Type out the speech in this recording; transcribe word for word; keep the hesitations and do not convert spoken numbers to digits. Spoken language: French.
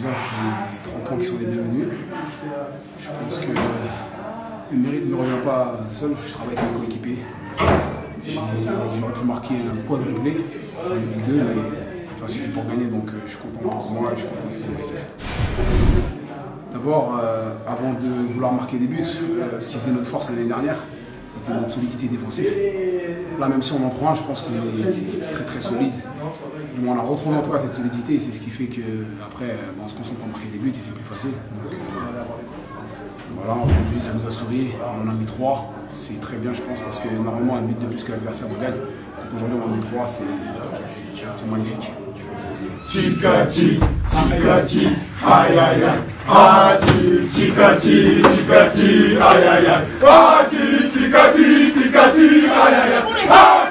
fois, c'est trois points qui sont les bienvenus. Je pense que le mérite ne me revient pas seul. Je travaille avec mes coéquipiers. J'aurais pu marquer un quadruplé sur le Ligue deux, mais ça suffit pour gagner, donc je suis content pour moi et je suis content pour moi. D'abord, euh, avant de vouloir marquer des buts, euh, ce qui faisait notre force l'année dernière, c'était notre solidité défensive. Là, même si on en prend un, je pense qu'on est très très solide. Du moins, on a retrouvé en tout cas cette solidité et c'est ce qui fait qu'après, on se concentre pour marquer des buts et c'est plus facile. Donc, euh, voilà, aujourd'hui, ça nous a souri. On en a mis trois. C'est très bien, je pense, parce que normalement, un but de plus que l'adversaire on gagne. Donc aujourd'hui, on en a mis trois, c'est magnifique. Chikati, chikati, aïe aïe aïe. Ah, chikati, chikati, aïe aïe aïe. Ah, chikati, chikati, aïe aïe aïe.